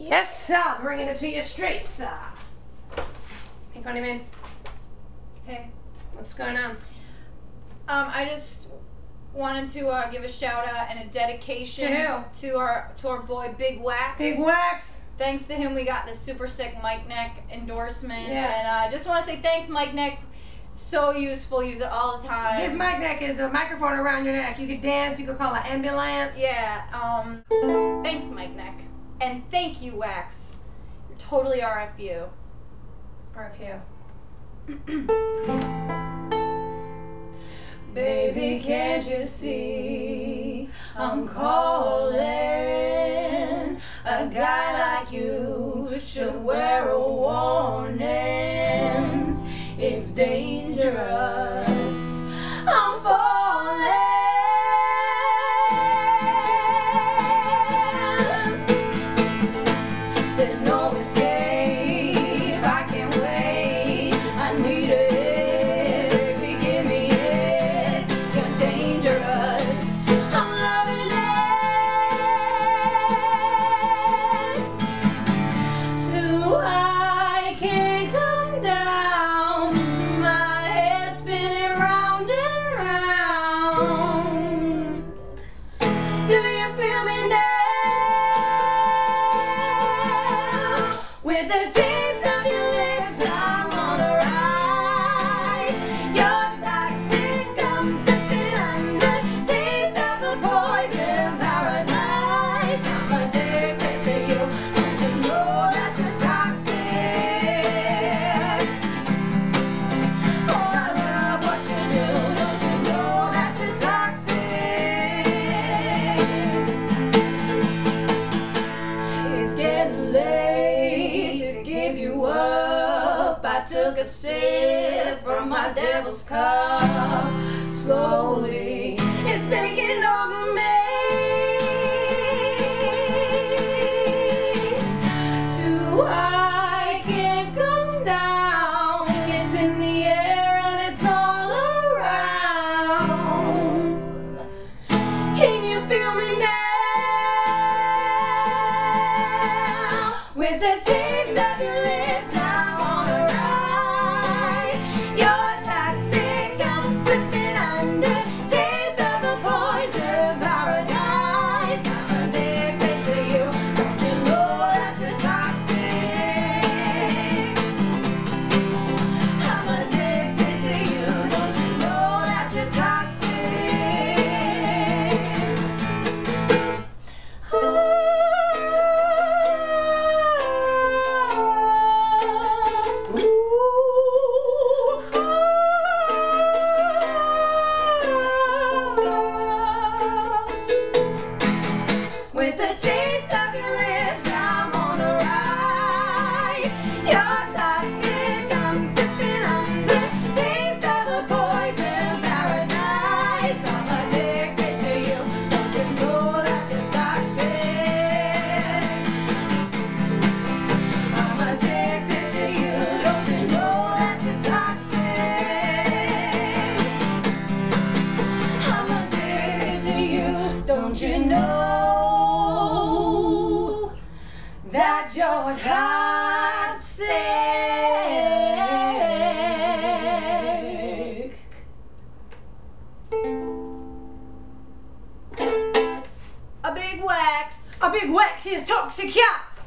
Yes, sir. Bringing it to you straight, sir. Hey, Honeyman. Hey. What's going on? I just wanted to give a shout out and a dedication To who? to our boy Big Wax. Big Wax. Thanks to him, we got the super sick Mike Neck endorsement. Yeah. And I just want to say thanks, Mike Neck. So useful. Use it all the time. This mic neck is a microphone around your neck. You could dance. You could call an ambulance. Yeah. Thanks, Mike Neck. And thank you, Wax. You're totally RFU. RFU. Baby, can't you see I'm calling? A guy like you should wear a warning. It's dangerous. I'm falling. There's no escape. I can't wait. I need it. Baby, give me it. You're dangerous. I'm loving it. Too high, can't come down. So my head's spinning round and round. Do you feel me now? With the taste of your lips, I'm on a ride. You're toxic, I'm slipping under. Taste of a poison paradise. I'm addicted to you. Don't you know that you're toxic? Oh, I love what you do. Don't you know that you're toxic? It's getting late to give you up. I took a sip from my devil's cup. Slowly, it's taking over me. Too high, can't come down. It's in the air and it's all around. Can you feel me now? With the taste of your lips, I'm on a ride. You're toxic, I'm slipping under. Taste of a poison paradise. I'm addicted to you. Don't you know that you're toxic? I'm addicted to you. Don't you know that you're toxic? With the taste of your lips, I'm on a ride. You're toxic, I'm sipping under. Taste of a poison paradise. I'm addicted to you. Don't you know that you're toxic? I'm addicted to you. Don't you know that you're toxic? I'm addicted to you. Don't you know that you're toxic? A big wax. A big wax is toxic, yeah.